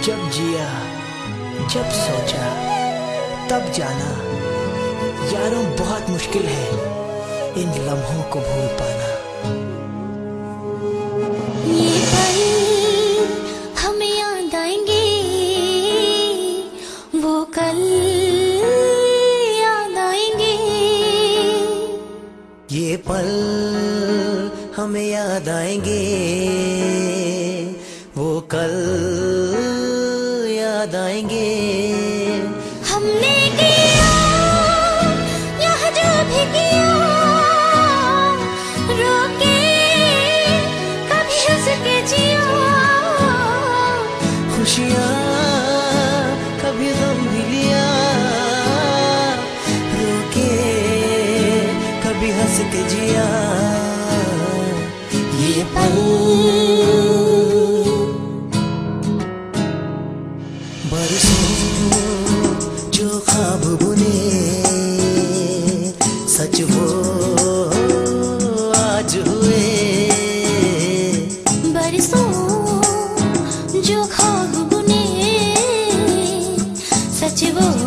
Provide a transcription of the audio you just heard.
जब जिया, जब सोचा, तब जाना, यारों बहुत मुश्किल है इन लम्हों को भूल पाना। ये पल हमें याद आएंगे, वो कल याद आएंगे। ये पल हमें याद आएंगे, वो कल याद आएंगे। हमने किया यह जो भी किया, रोके कभी हंस के जिया। खुशियाँ कभी गम भी लिया, रोके कभी हंस के जिया। ये पल बरसों जो ख्वाब बुने, सच वो आज हुए। बरसों जो ख्वाब बुने, सच वो